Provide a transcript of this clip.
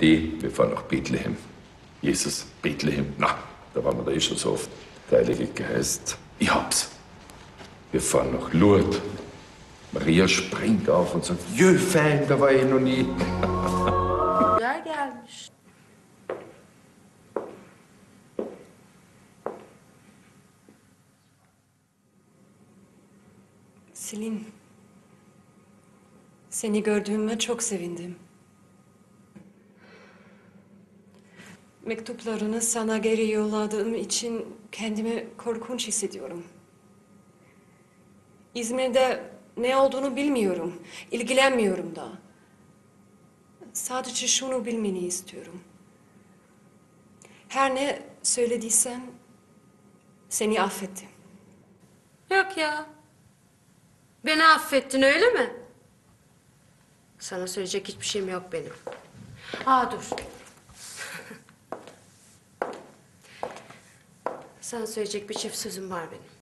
Wir fahren nach Bethlehem. Jesus, Bethlehem. Na, da waren wir da eh schon so oft. Der Heilige Geist. Ich hab's. Wir fahren nach Lourdes. Maria springt auf und sagt, jö, fein, da war ich noch nie. Güzel gelmiş. Selin, seni gördüğüme çok sevindim. Mektuplarını sana geri yolladığım için kendimi korkunç hissediyorum. İzmir'de ne olduğunu bilmiyorum, ilgilenmiyorum da. Sadece şunu bilmeni istiyorum. Her ne söylediysem seni affettim. Yok ya. Beni affettin öyle mi? Sana söyleyecek hiçbir şeyim yok benim. Dur. Sana söyleyecek bir çift sözüm var benim.